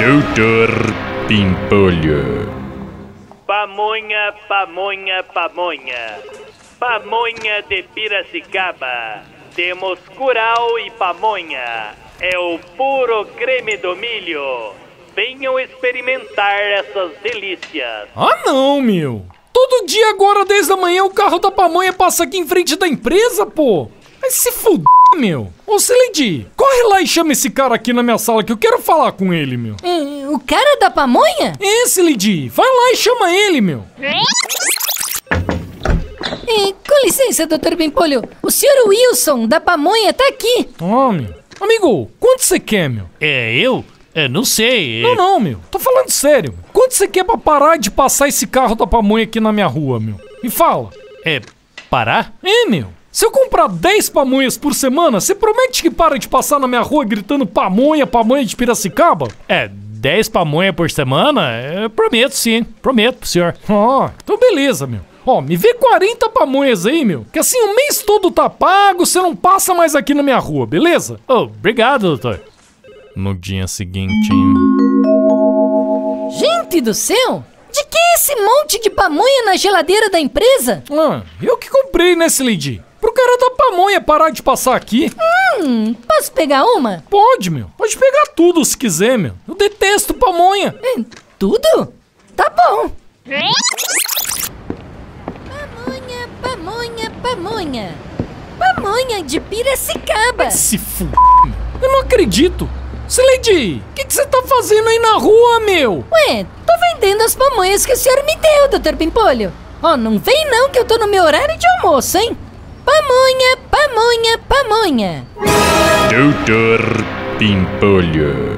Doutor Pimpolho. Pamonha, pamonha, pamonha. Pamonha de Piracicaba. Temos curau e pamonha. É o puro creme do milho. Venham experimentar essas delícias. Ah não, meu. Todo dia agora, desde a manhã, o carro da pamonha passa aqui em frente da empresa, pô. Vai se fuder, meu. Ô, Celedi, corre lá e chama esse cara aqui na minha sala que eu quero falar com ele, meu. O cara da pamonha? É, Celedi, vai lá e chama ele, meu. Com licença, Dr. Pimpolho. O senhor Wilson da pamonha tá aqui. Ah, meu. Amigo, quanto você quer, meu? Eu não sei. Não, meu. Tô falando sério. Quanto você quer pra parar de passar esse carro da pamonha aqui na minha rua, meu? Me fala. Parar? É, meu. Se eu comprar 10 pamonhas por semana, você promete que para de passar na minha rua gritando pamonha, pamonha de Piracicaba? 10 pamonha por semana? Eu prometo sim, prometo pro senhor. Ah, então beleza, meu. Ó, me vê 40 pamonhas aí, meu. Que assim o mês todo tá pago, você não passa mais aqui na minha rua, beleza? Obrigado, doutor. No dia seguinte... Gente do céu! De que é esse monte de pamonha na geladeira da empresa? Eu que comprei, né, Celedi? Pro cara da pamonha parar de passar aqui. Posso pegar uma? Pode, meu. Pode pegar tudo se quiser, meu. Eu detesto pamonha. Tudo? Tá bom. Pamonha, pamonha, pamonha. Pamonha de Piracicaba. Se f***, meu. Eu não acredito. Celedi, o que você tá fazendo aí na rua, meu? Ué, tô vendendo as pamonhas que o senhor me deu, Dr. Pimpolho. Ó, não vem não que eu tô no meu horário de almoço, hein? Pamonha, pamonha, pamonha. Doutor Pimpolho.